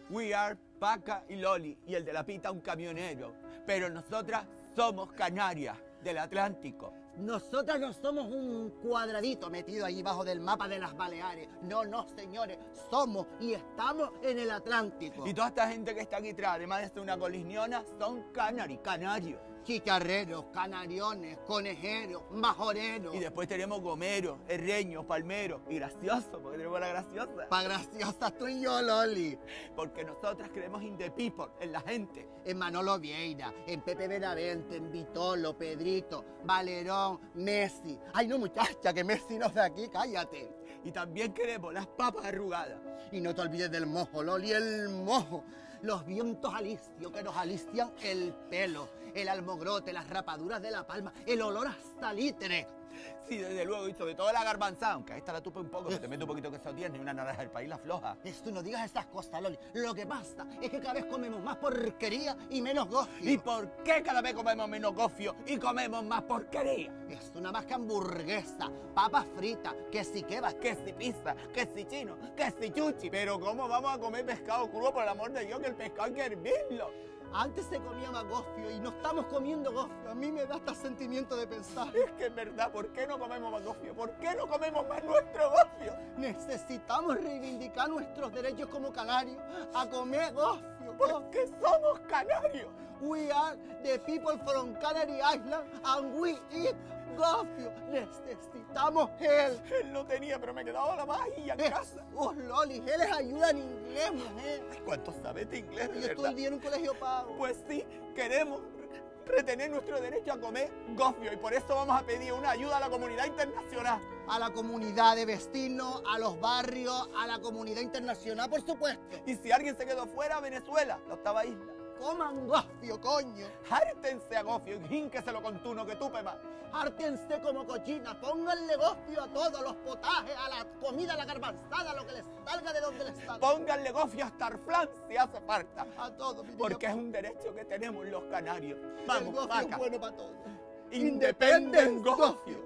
We are Paca y Loli, y el de la pita un camionero. Pero nosotras somos Canarias, del Atlántico. Nosotras no somos un cuadradito metido ahí bajo del mapa de las Baleares. No, no, señores. Somos y estamos en el Atlántico. Y toda esta gente que está aquí atrás, además de ser una colisniona, son canarios. Chicharreros, canariones, conejeros, majoreros. Y después tenemos gomeros, herreños, palmeros. Y graciosos, porque tenemos la graciosa. Pa' graciosa tú y yo, Loli. Porque nosotras creemos in the people, en la gente. En Manolo Vieira, en Pepe Benavente, en Vitolo, Pedrito, Valerón, Messi. Ay, no, muchacha, que Messi no es de aquí, cállate. Y también queremos las papas arrugadas. Y no te olvides del mojo, Loli, el mojo. Los vientos alisios que nos alician el pelo, el almogrote, las rapaduras de la palma, el olor hasta litre. Sí, desde luego, y sobre todo la garbanzada, aunque a esta la tupe un poco, que te meto un poquito que queso tierno y una naranja del país la floja. Tú no digas esas cosas, Loli. Lo que pasa es que cada vez comemos más porquería y menos gofio. ¿Y por qué cada vez comemos menos gofio y comemos más porquería? Es una más que hamburguesa, papas fritas, que si kebab, Que si pizza, que si chino, que si chuchi. Pero ¿cómo vamos a comer pescado crudo, por el amor de Dios, que el pescado hay que hervirlo? Antes se comía más gofio y no estamos comiendo gofio. A mí me da hasta sentimiento de pensar. Es que es verdad, ¿por qué no comemos más gofio? ¿Por qué no comemos más nuestro gofio? Necesitamos reivindicar nuestros derechos como canarios a comer gofio. Porque somos canarios. We are the people from Canary Island and we eat gofio. Necesitamos él. Él no tenía, pero me quedaba la magia en casa. Loli, él les ayuda en inglés, mujer. ¿Cuánto sabes de inglés, de Yo verdad? estudié en un colegio pago. Pues sí, queremos retener nuestro derecho a comer gofio y por eso vamos a pedir una ayuda a la comunidad internacional. A la comunidad de vecinos, a los barrios, a la comunidad internacional, por supuesto. Y si alguien se quedó fuera, Venezuela, la octava isla. Coman gofio, coño. Hártense a gofio y hínqueselo con tuno que tupe más. Hártense como cochina, pónganle gofio a todos, los potajes, a la comida, a la garbanzada, a lo que les salga de donde les salga. Pónganle gofio hasta el flan si hace falta. A todos, mi Porque niña. es un derecho que tenemos los canarios. El Vamos, gofio Paca. es bueno para todos. Independent gofio.